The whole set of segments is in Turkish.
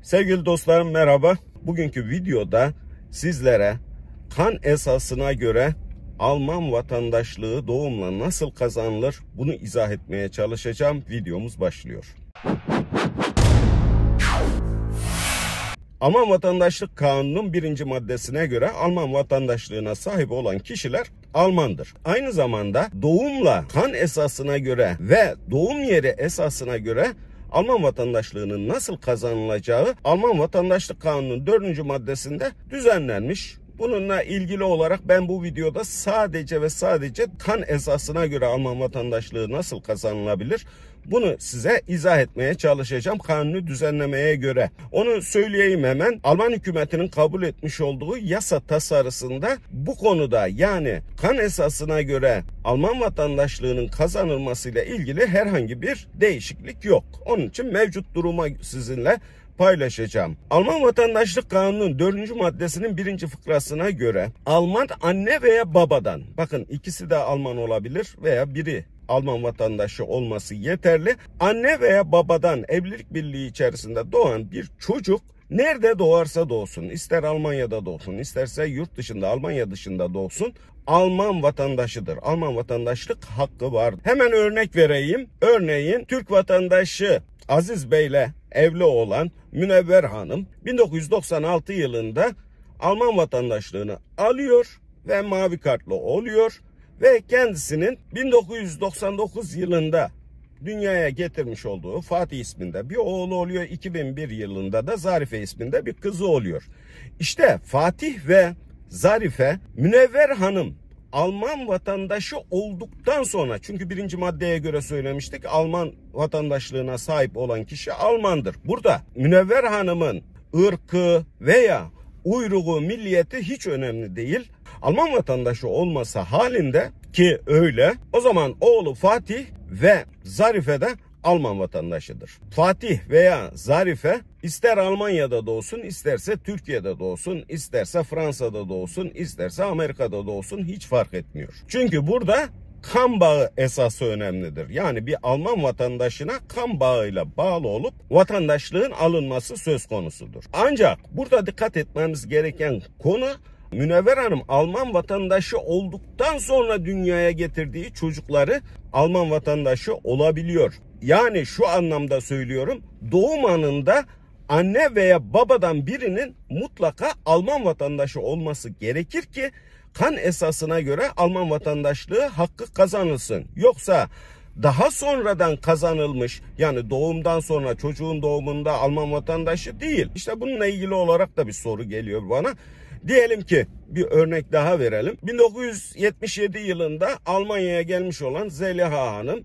Sevgili dostlarım merhaba. Bugünkü videoda sizlere kan esasına göre Alman vatandaşlığı doğumla nasıl kazanılır bunu izah etmeye çalışacağım. Videomuz başlıyor. Alman Vatandaşlık Kanunu'nun 1. maddesine göre Alman vatandaşlığına sahip olan kişiler Almandır. Aynı zamanda doğumla kan esasına göre ve doğum yeri esasına göre Alman vatandaşlığının nasıl kazanılacağı Alman Vatandaşlık Kanunu'nun 4. maddesinde düzenlenmiş. Bununla ilgili olarak ben bu videoda sadece ve sadece kan esasına göre Alman vatandaşlığı nasıl kazanılabilir bunu size izah etmeye çalışacağım kanunu düzenlemeye göre. Onu söyleyeyim hemen. Alman hükümetinin kabul etmiş olduğu yasa tasarısında bu konuda yani kan esasına göre Alman vatandaşlığının kazanılmasıyla ilgili herhangi bir değişiklik yok. Onun için mevcut durumu sizinle paylaşacağım. Alman Vatandaşlık Kanunu'nun 4. maddesinin 1. fıkrasına göre Alman anne veya babadan, bakın ikisi de Alman olabilir veya biri Alman vatandaşı olması yeterli. Anne veya babadan evlilik birliği içerisinde doğan bir çocuk nerede doğarsa doğsun, ister Almanya'da doğsun, isterse yurt dışında, Almanya dışında doğsun, Alman vatandaşıdır. Alman vatandaşlık hakkı var. Hemen örnek vereyim. Örneğin Türk vatandaşı Aziz Bey'le evli olan Münevver Hanım 1996 yılında Alman vatandaşlığını alıyor ve mavi kartlı oluyor ve kendisinin 1999 yılında dünyaya getirmiş olduğu Fatih isminde bir oğlu oluyor. 2001 yılında da Zarife isminde bir kızı oluyor. İşte Fatih ve Zarife, Münevver Hanım Alman vatandaşı olduktan sonra, çünkü 1. maddeye göre söylemiştik, Alman vatandaşlığına sahip olan kişi Almandır. Burada Münevver Hanım'ın ırkı veya uyruğu, milliyeti hiç önemli değil. Alman vatandaşı olması halinde, ki öyle, o zaman oğlu Fatih ve Zarife de Alman vatandaşıdır. Fatih veya Zarife ister Almanya'da doğsun, isterse Türkiye'de doğsun, isterse Fransa'da doğsun, isterse Amerika'da doğsun, hiç fark etmiyor. Çünkü burada kan bağı esası önemlidir. Yani bir Alman vatandaşına kan bağıyla bağlı olup vatandaşlığın alınması söz konusudur. Ancak burada dikkat etmemiz gereken konu, Münevver Hanım Alman vatandaşı olduktan sonra dünyaya getirdiği çocukları Alman vatandaşı olabiliyor. Yani şu anlamda söylüyorum, doğum anında anne veya babadan birinin mutlaka Alman vatandaşı olması gerekir ki kan esasına göre Alman vatandaşlığı hakkı kazanılsın. Yoksa daha sonradan kazanılmış, yani doğumdan sonra, çocuğun doğumunda Alman vatandaşı değil. İşte bununla ilgili olarak da bir soru geliyor bana. Diyelim ki bir örnek daha verelim. 1977 yılında Almanya'ya gelmiş olan Zeliha Hanım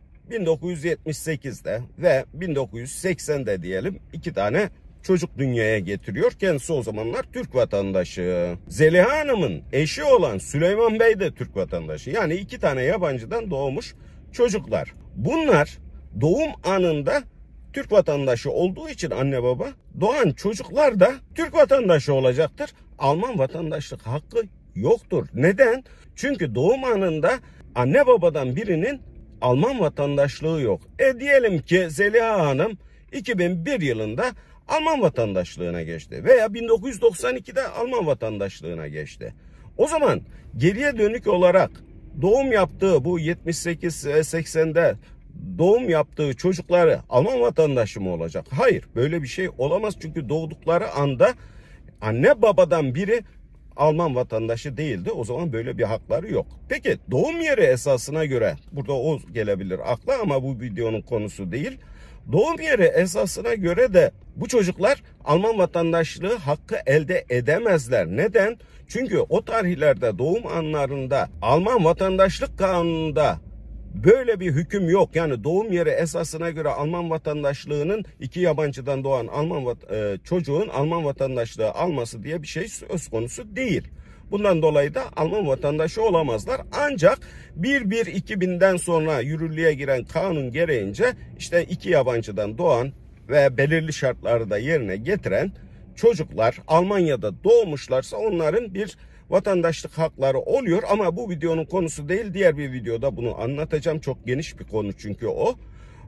1978'de ve 1980'de diyelim 2 tane çocuk dünyaya getiriyor. Kendisi o zamanlar Türk vatandaşı. Zeliha Hanım'ın eşi olan Süleyman Bey de Türk vatandaşı. Yani 2 tane yabancıdan doğmuş çocuklar. Bunlar doğum anında Türk vatandaşı olduğu için anne baba, doğan çocuklar da Türk vatandaşı olacaktır. Alman vatandaşlık hakkı yoktur. Neden? Çünkü doğum anında anne babadan birinin Alman vatandaşlığı yok. Diyelim ki Zeliha Hanım 2001 yılında Alman vatandaşlığına geçti veya 1992'de Alman vatandaşlığına geçti. O zaman geriye dönük olarak doğum yaptığı, bu 78 ve 80'de doğum yaptığı çocukları Alman vatandaşı mı olacak? Hayır, böyle bir şey olamaz. Çünkü doğdukları anda anne babadan biri Alman vatandaşı değildi. O zaman böyle bir hakları yok. Peki doğum yeri esasına göre, burada o gelebilir akla ama bu videonun konusu değil. Doğum yeri esasına göre de bu çocuklar Alman vatandaşlığı hakkı elde edemezler. Neden? Çünkü o tarihlerde doğum anlarında Alman Vatandaşlık Kanunu'nda böyle bir hüküm yok. Yani doğum yeri esasına göre Alman vatandaşlığının 2 yabancıdan doğan çocuğun Alman vatandaşlığı alması diye bir şey söz konusu değil. Bundan dolayı da Alman vatandaşı olamazlar. Ancak 1/1/2000'den sonra yürürlüğe giren kanun gereğince işte 2 yabancıdan doğan ve belirli şartları da yerine getiren çocuklar Almanya'da doğmuşlarsa onların bir vatandaşlık hakları oluyor. Ama bu videonun konusu değil, diğer bir videoda bunu anlatacağım. Çok geniş bir konu çünkü o.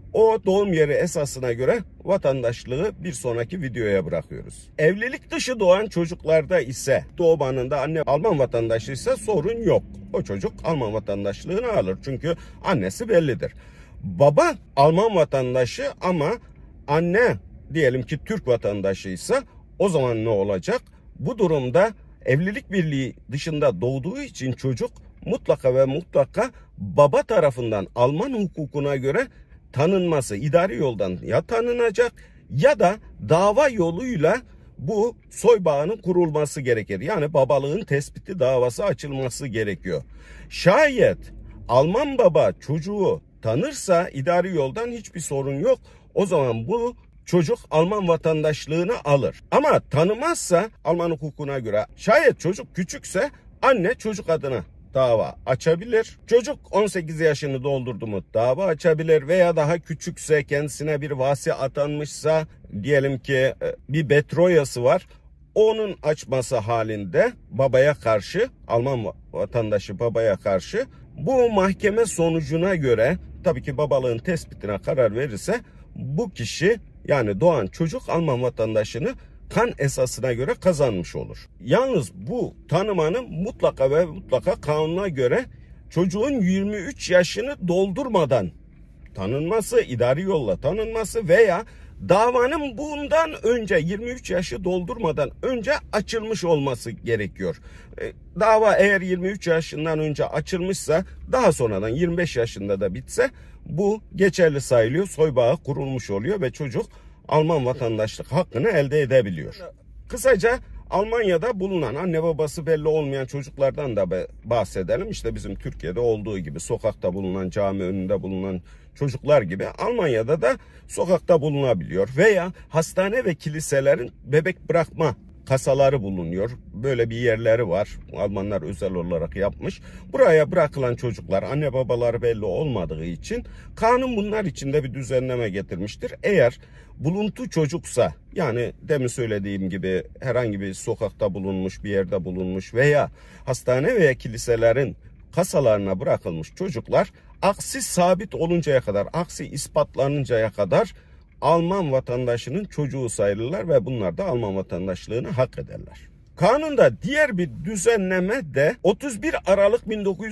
o doğum yeri esasına göre vatandaşlığı bir sonraki videoya bırakıyoruz. Evlilik dışı doğan çocuklarda ise doğum anında anne Alman vatandaşı ise sorun yok. O çocuk Alman vatandaşlığını alır çünkü annesi bellidir. Baba Alman vatandaşı ama anne diyelim ki Türk vatandaşıysa o zaman ne olacak? Bu durumda evlilik birliği dışında doğduğu için çocuk mutlaka ve mutlaka baba tarafından Alman hukukuna göre tanınması, idari yoldan ya tanınacak ya da dava yoluyla bu soy bağının kurulması gerekir. Yani babalığın tespiti davası açılması gerekiyor. Şayet Alman baba çocuğu tanırsa idari yoldan hiçbir sorun yok. O zaman bu çocuk Alman vatandaşlığını alır. Ama tanımazsa Alman hukukuna göre şayet çocuk küçükse anne çocuk adına dava açabilir. Çocuk 18 yaşını doldurdu mu dava açabilir veya daha küçükse kendisine bir vasi atanmışsa diyelim ki bir betroyası var. Onun açması halinde babaya karşı Alman vatandaşı babaya karşı bu mahkeme sonucuna göre tabii ki babalığın tespitine karar verirse bu kişi yani doğan çocuk Alman vatandaşını kan esasına göre kazanmış olur. Yalnız bu tanımanın mutlaka ve mutlaka kanuna göre çocuğun 23 yaşını doldurmadan tanınması, idari yolla tanınması veya davanın bundan önce 23 yaşı doldurmadan önce açılmış olması gerekiyor. Dava eğer 23 yaşından önce açılmışsa daha sonradan 25 yaşında da bitse bu geçerli sayılıyor. Soy bağı kurulmuş oluyor ve çocuk Alman vatandaşlık hakkını elde edebiliyor. Kısaca Almanya'da bulunan anne babası belli olmayan çocuklardan da bahsedelim. İşte bizim Türkiye'de olduğu gibi sokakta bulunan, cami önünde bulunan çocuklar gibi Almanya'da da sokakta bulunabiliyor. Veya hastane ve kiliselerin bebek bırakma kasaları bulunuyor. Böyle bir yerleri var. Almanlar özel olarak yapmış. Buraya bırakılan çocuklar anne babaları belli olmadığı için kanun bunlar için de bir düzenleme getirmiştir. Eğer buluntu çocuksa yani demin söylediğim gibi herhangi bir sokakta bulunmuş bir yerde bulunmuş veya hastane veya kiliselerin kasalarına bırakılmış çocuklar aksi sabit oluncaya kadar, aksi ispatlanıncaya kadar Alman vatandaşının çocuğu sayılırlar ve bunlar da Alman vatandaşlığını hak ederler. Kanunda diğer bir düzenleme de 31 Aralık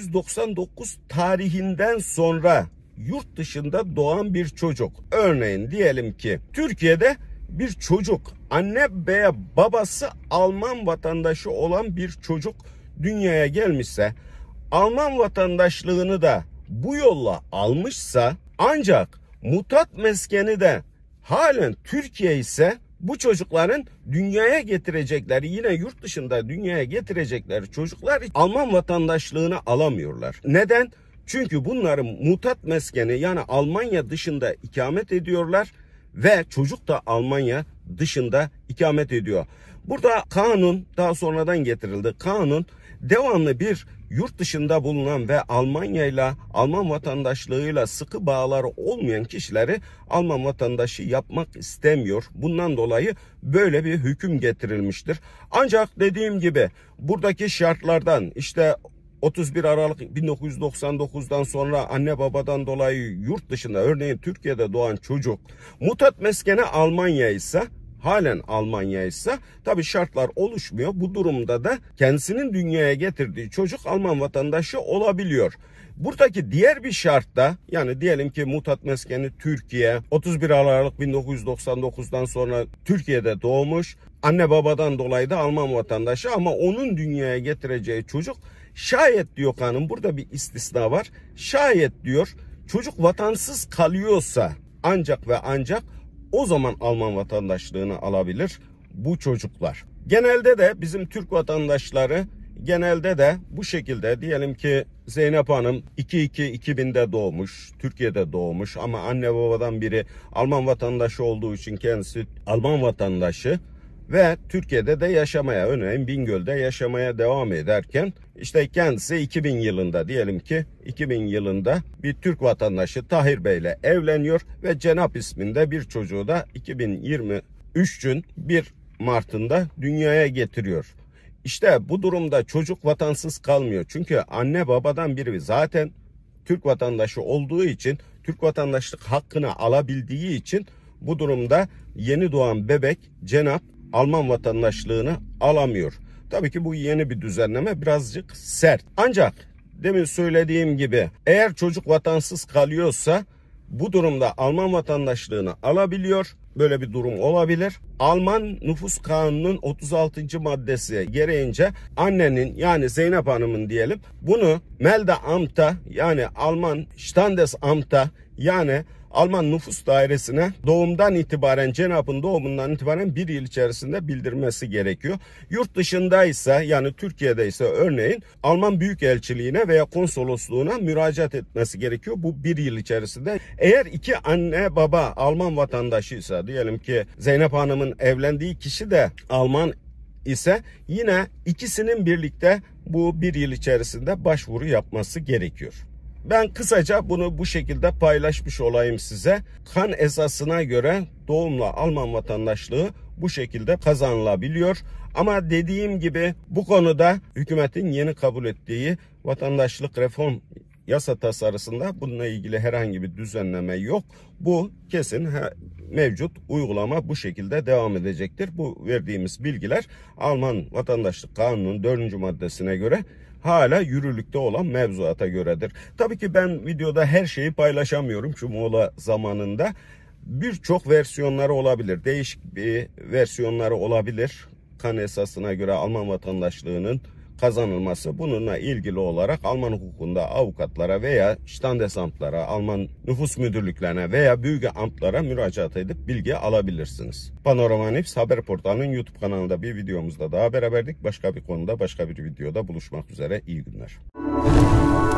1999 tarihinden sonra yurt dışında doğan bir çocuk. Örneğin diyelim ki Türkiye'de bir çocuk anne veya babası Alman vatandaşı olan bir çocuk dünyaya gelmişse Alman vatandaşlığını da bu yolla almışsa ancak mutat meskeni de halen Türkiye ise bu çocukların dünyaya getirecekleri yine yurt dışında dünyaya getirecekleri çocuklar Alman vatandaşlığını alamıyorlar. Neden? Çünkü bunların mutat meskeni yani Almanya dışında ikamet ediyorlar ve çocuk da Almanya dışında ikamet ediyor. Burada kanun daha sonradan getirildi. Kanun devamlı bir yurt dışında bulunan ve Almanya ile Alman vatandaşlığıyla sıkı bağları olmayan kişileri Alman vatandaşı yapmak istemiyor. Bundan dolayı böyle bir hüküm getirilmiştir. Ancak dediğim gibi buradaki şartlardan işte 31 Aralık 1999'dan sonra anne babadan dolayı yurt dışında örneğin Türkiye'de doğan çocuk mutat meskeni Almanya ise halen Almanya ise tabii şartlar oluşmuyor. Bu durumda da kendisinin dünyaya getirdiği çocuk Alman vatandaşı olabiliyor. Buradaki diğer bir şart da yani diyelim ki mutat meskeni Türkiye 31 Aralık 1999'dan sonra Türkiye'de doğmuş. Anne babadan dolayı da Alman vatandaşı ama onun dünyaya getireceği çocuk şayet diyor kanun burada bir istisna var. Şayet diyor çocuk vatansız kalıyorsa ancak ve ancak o zaman Alman vatandaşlığını alabilir bu çocuklar. Genelde de bizim Türk vatandaşları genelde de bu şekilde diyelim ki Zeynep Hanım 2000'de doğmuş, Türkiye'de doğmuş ama anne babadan biri Alman vatandaşı olduğu için kendisi Alman vatandaşı ve Türkiye'de de yaşamaya örneğin Bingöl'de yaşamaya devam ederken işte kendisi 2000 yılında diyelim ki 2000 yılında bir Türk vatandaşı Tahir Bey ile evleniyor ve Cenap isminde bir çocuğu da 2023'ün 1 Mart'ında dünyaya getiriyor. İşte bu durumda çocuk vatansız kalmıyor. Çünkü anne babadan biri zaten Türk vatandaşı olduğu için Türk vatandaşlık hakkını alabildiği için bu durumda yeni doğan bebek cenap Alman vatandaşlığını alamıyor. Tabii ki bu yeni bir düzenleme, birazcık sert. Ancak demin söylediğim gibi eğer çocuk vatansız kalıyorsa bu durumda Alman vatandaşlığını alabiliyor. Böyle bir durum olabilir. Alman Nüfus Kanunu'nun 36. maddesi gereğince annenin, yani Zeynep Hanım'ın diyelim, bunu Meldeamt'a, yani Alman Standesamt'a, yani Alman nüfus dairesine doğumdan itibaren, cenapın doğumundan itibaren bir yıl içerisinde bildirmesi gerekiyor. Yurt dışındaysa, yani Türkiye'de ise örneğin Alman Büyükelçiliğine veya konsolosluğuna müracaat etmesi gerekiyor bu bir yıl içerisinde. Eğer iki anne baba Alman vatandaşıysa, diyelim ki Zeynep Hanım'ın evlendiği kişi de Alman ise yine ikisinin birlikte bu bir yıl içerisinde başvuru yapması gerekiyor. Ben kısaca bunu bu şekilde paylaşmış olayım size. Kan esasına göre doğumla Alman vatandaşlığı bu şekilde kazanılabiliyor. Ama dediğim gibi bu konuda hükümetin yeni kabul ettiği vatandaşlık reform yasa tasarısında bununla ilgili herhangi bir düzenleme yok. Bu kesin mevcut uygulama bu şekilde devam edecektir. Bu verdiğimiz bilgiler Alman Vatandaşlık Kanunu'nun 4. maddesine göre hala yürürlükte olan mevzuata göredir. Tabii ki ben videoda her şeyi paylaşamıyorum şu mola zamanında. Birçok versiyonları olabilir. Değişik bir versiyonları olabilir. Kan esasına göre Alman vatandaşlığının kazanılması. Bununla ilgili olarak Alman hukukunda avukatlara veya Standesamtlara, Alman nüfus müdürlüklerine veya Büyükelçiliklere müracaat edip bilgi alabilirsiniz. Panorama News haber portalının YouTube kanalında bir videomuzda daha beraberdik. Başka bir konuda, başka bir videoda buluşmak üzere. İyi günler.